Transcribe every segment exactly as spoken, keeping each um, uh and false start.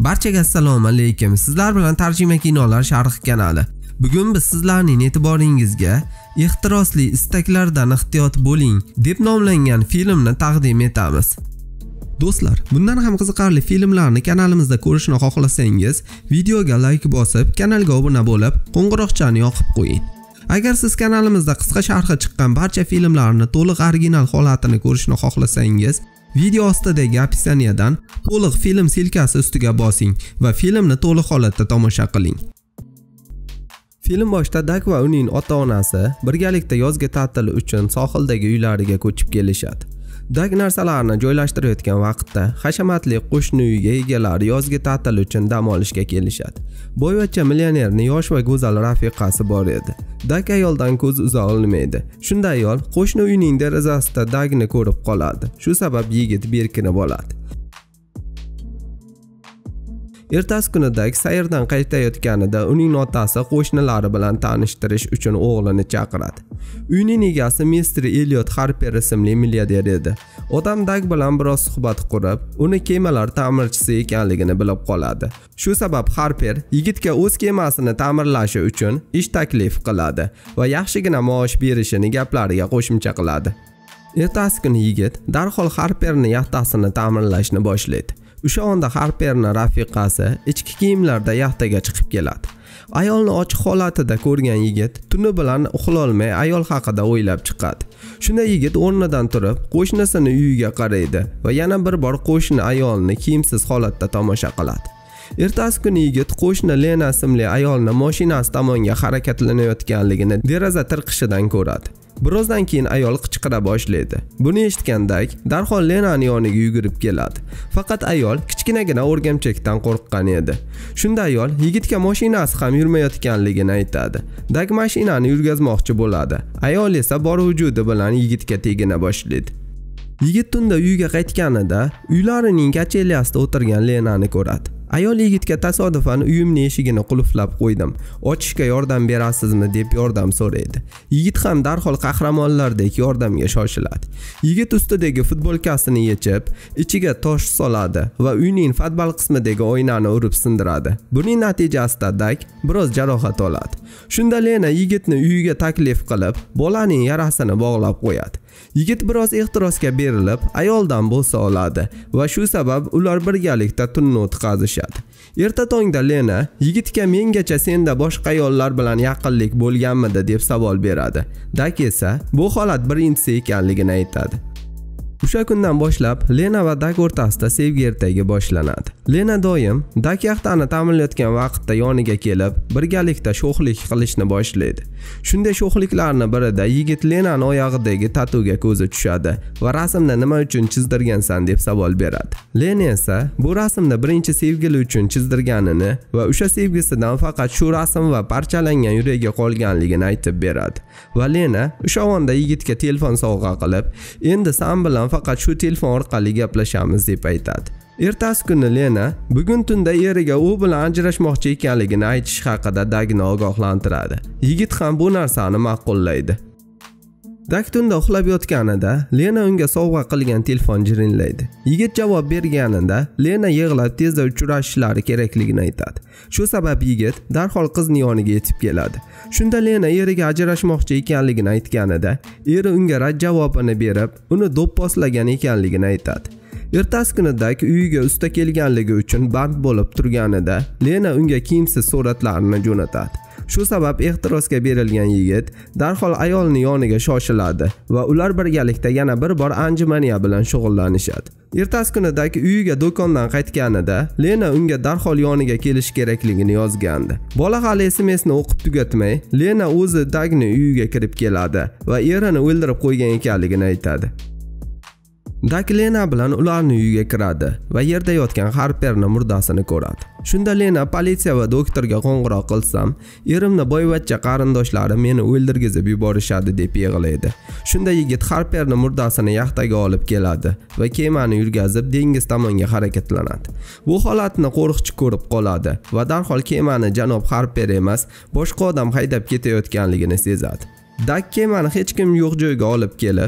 Barchaga assalomu alaykum. Sizlar bilan Tarjima kinolar sharh kanali. Bugun biz sizlarning e'tiboringizga ehtirosli istaklardan ehtiyot bo'ling deb nomlangan filmni taqdim etamiz. Do'stlar, bundan ham qiziqarli filmlarni kanalimizda ko'rishni xohlasangiz, videoga like bosib, kanalga obuna bo'lib, qo'ng'iroqchani yoqib qo'ying. Agar siz kanalimizda qisqa sharhi chiqqan barcha filmlarni to'liq original holatini ko'rishni xohlasangiz, video ostidagi opisiyadan to'liq film silkasi ustiga bosing va filmni to'liq holatda tomosha qiling. Film boshida Dak va uning ota-onasi birgalikda yozgi ta'til uchun sohildagi uylariga ko'chib kelishadi. Dak narsalarni joylashtirayotgan vaqtda hashamatli qo'shni uyga egalari yozgi ta'til uchun dam olishga kelishadi. Boyvachcha millionerning yosh va go'zal rafiqasi bor edi. Dak ayoldan ko'z uza olmaydi. Shunda ayol qo'shni uyning derazasida Dakni ko'rib qoladi. Shu sabab yigit berkinib oladi. Ertasi kuni Dak sayrdan qaytayotganida uning otasi qo'shnilari bilan tanishtirish uchun o'g'lini chaqiradi. Uyning egasi mister Elliot Harper ismli milliarder edi. Odam Dak bilan biroz suhbat qurib, uni kemalar ta'mirchisi ekanligini bilib qoladi. Shu sabab Harper yigitga o'z kemasini ta'mirlashi uchun ish taklif qiladi va yaxshigina maosh berishini gaplariga qo'shimcha qiladi. Ertasi kuni yigit darhol Harperning yaxtasini ta'mirlashni boshlaydi. O'sha onda Harperning rafiqasi ichki kiyimlarda yaxtaga chiqib keladi. Ayolni ochiq holatida ko'rgan yigit tuni bilan uxlolmay ayol haqida o'ylab chiqadi. Shunda yigit o'rnidan turib, qo'shnisini uyiga qaraydi va yana bir bor qo'shni ayolni kiyimsiz holatda tomosha qiladi. Ertasi kuni yigit qo'shni Lena ismli ayolni mashinasi tomonga harakatlanayotganligini deraza tirqishidan ko'radi. Birozdan keyin ayol qichqira boshlaydi. Buni eshitgan Dak darhol Lenaning yoniga yugurib keladi. Faqat ayol kichkinagina o'rgamchakdan qo'rqqan edi. Shunda ayol yigitga mashinasi ham yurmayotganligini aytadi. Dak mashinani yurgazmoqchi bo'ladi. Ayol esa bor vujudi bilan yigitga tegina boshlaydi. Yigit tunda uyiga qaytganida uylarining kacheliyasida o'tirgan Lenani ko'radi. Ayol yigitga tasodifan uyimning eshigini qulflab qo'ydim. Ochishga yordam berasizmi deb yordam so'raydi. Yigit ham darhol qahramonlardek yordamga shoshiladi. Yigit ustidagi futbolkasini yechib, ichiga tosh soladi va uyning futbol qismidagi oynani urib sindiradi. Buning natijasida Dak biroz jarohat oladi. Shunda Lena yigitni uyiga taklif qilib, bolaning yarasini bog'lab qo'yadi. Yigit biroz ehtirosga berilib, ayoldan bo'sa oladi va shu sabab ular birgalikda tunni o'tkazishadi. Erta tongda Lena yigitga mengacha senda boshqa ayollar bilan yaqinlik bo'lganmidi deb savol beradi. Dak esa bu holat birinchisi ekanligini aytadi. O'sha kundan boshlab Lena va Dak o'rtasida sevgi ertagi boshlanadi. Lena doim Dak yaxtani ta'mirlayotgan vaqtda yoniga kelib, birgalikda sho'xlik qilishni boshlaydi. Shunday sho'xliklarning birida yigit Lenaning oyog'idagi tatuga ko'zi tushadi va rasmni nima uchun chizdirgansan deb savol beradi. Lena esa bu rasmni birinchi sevgili uchun chizdirganini va o'sha sevgisidan faqat shu rasm va parchalangan yuragi qolganligini aytib beradi. Va Lena o'sha onda yigitga telefon sovg'a qilib, endi sen bilan faqat shu telefon orqali gaplashamiz deb aytadi. Ertasi kuni Lena bugun tunda eriga u bilan ajrashmoqchi ekanligini aytish haqida Dakni ogohlantiradi. Yigit ham bu narsani ma'qullaydi. Dak tunda uxlab yotganida Lena unga sovg'a qilgan telefon jiringlaydi. Yigit javob berganida Lena yig'lab tezda uchrashishlari kerakligini aytadi. Shu sabab yigit darhol qizning yoniga yetib keladi. Shunda Lena eriga ajrashmoqchi ekanligini aytganida, eri unga rad javobini berib, uni do'pposlagan ekanligini aytadi. Ertasi kuni Dak uyiga usta kelganligi uchun band bo'lib turganida Lena unga kiyimsiz suratlarni jo'natadi. Shu sabab ehtirosga berilgan yigit darhol ayolning yoniga shoshiladi va ular birgalikda yana bir bor anjumaniya bilan shug'ullanishadi. Ertasi kuni Dak uyiga do'kondan qaytganida Lena unga darhol yoniga kelish kerakligini yozgandi. Bola hali S M S'ni o'qib tugatmay, Lena o'zi Dakni uyiga kirib keladi va erini o'ldirib qo'ygan ekanligini aytadi. Dak Lena bilan ularning uyiga kiradi va yerda yotgan Harperning murdasini ko'radi. Shunda Lena politsiya va doktorga qo'ng'iroq qilsam, erimni boyvachcha qarindoshlari meni o'ldirgizib yuborishadi deb yig'laydi. Shunda yigit Harperning murdasini yaxtaga olib keladi va kemani yurgazib dengiz tomonga harakatlanadi. Bu holatni qo'riqchi ko'rib qoladi va darhol kemani janob Harper emas, boshqa odam haydab ketayotganligini sezadi. Dak kemani hech kim yo'q joyga olib kelib,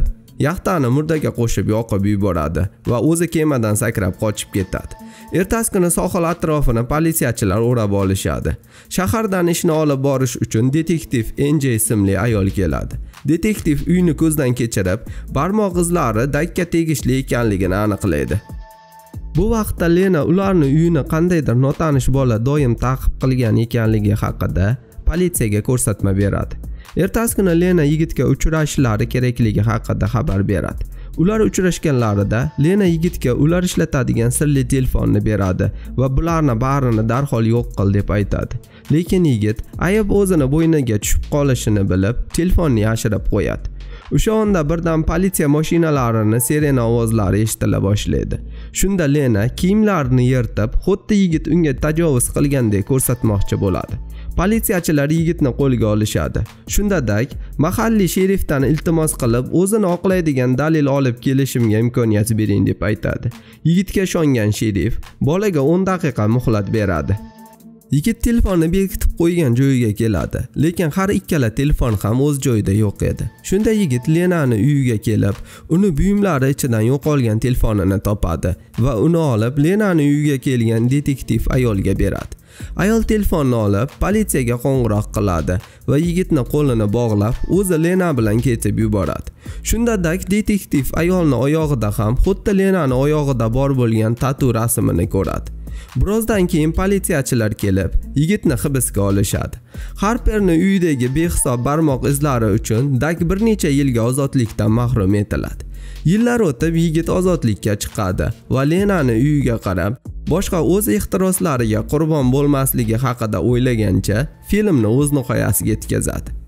yaxtani murdaga qo'shib yoqib yuboradi va o'zi kemadan sakrab qochib ketadi. Ertasi kuni sohil atrofini politsiyachilar o'rab olishadi. Shahardan ishni olib borish uchun detektiv Enje ismli ayol keladi. Detektiv uyni ko'zdan kechirib, barmoq izlari Dakka tegishli ekanligini aniqlaydi. Bu vaqtda Lena ularni uyini qandaydir notanish bola doim ta'qib qilgan ekanligi haqida politsiyaga ko'rsatma beradi. Ertasi kuni Lena yigitga uchrashishlari kerakligi haqida xabar beradi. Ular uchrashganlarida Lena yigitga ular ishlatadigan sirli telefonni beradi va bularni barini darhol yo'q qil deb aytadi. Lekin yigit ayb o'zini bo'yniga tushib qolishini bilib, telefonni yashirib qo'yadi. O'sha onda birdan politsiya mashinalarini sirena ovozlari eshitila boshlaydi. Shunda Lena kiyimlarini yirtib, xuddi yigit unga tajovuz qilgandek ko'rsatmoqchi bo'ladi. Politsiyachilar yigitni qo'lga olishadi. Shundadak mahalliy sherifdan iltimos qilib, o'zini oqlaydigan dalil olib kelishimga imkoniyat bering deb aytadi. Yigitga ishongan sherif bolaga o'n daqiqa muhlat beradi. Yigit telefonni bekitib qo'ygan joyiga keladi, lekin har ikkala telefon ham o'z joyida yo'q edi. Shunda yigit Lenani uyiga kelib, uni buyumlari ichidan yo'qolgan telefonini topadi va uni olib Lenani uyiga kelgan detektiv ayolga beradi. Ayol telefonni olib politsiyaga qo'ng'iroq qiladi va yigitni qo'lini bog'lab, o'zi Lena bilan ketib yuboradi. Shundadak detektiv ayolning oyog'ida ham xuddi Lenani oyog'ida bor bo'lgan tatu rasmini ko'radi. Birozdan keyin politsiyachilar kelib, yigitni hibsga olishadi. Harperning uyidagi behisob barmoq izlari uchun Dak bir necha yilga ozodlikdan mahrum etiladi. Yillar o'tib yigit ozodlikka chiqadi va Lenani uyiga qarab, boshqa o'z ehtiroslariga qurbon bo'lmasligi haqida o'ylagancha filmni o'z nihoyasiga yetkazadi.